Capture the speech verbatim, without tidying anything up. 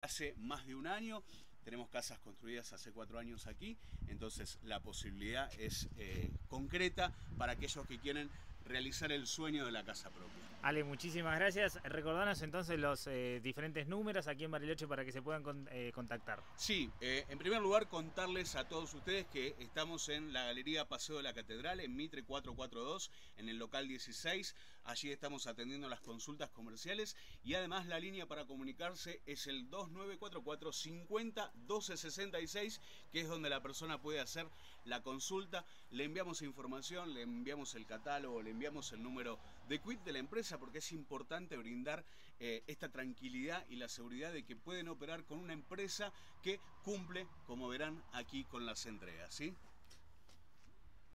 hace más de un año. Tenemos casas construidas hace cuatro años aquí, entonces la posibilidad es eh, concreta para aquellos que quieren realizar el sueño de la casa propia. Ale, muchísimas gracias. Recordanos entonces los eh, diferentes números aquí en Bariloche para que se puedan con, eh, contactar. Sí, eh, en primer lugar contarles a todos ustedes que estamos en la Galería Paseo de la Catedral, en Mitre cuatrocientos cuarenta y dos, en el local dieciséis. Allí estamos atendiendo las consultas comerciales y además la línea para comunicarse es el dos nueve cuatro cuatro, cincuenta, doce sesenta y seis, que es donde la persona puede hacer la consulta. Le enviamos información, le enviamos el catálogo, le enviamos el número de quit de la empresa, porque es importante brindar eh, esta tranquilidad y la seguridad de que pueden operar con una empresa que cumple, como verán aquí, con las entregas, ¿sí?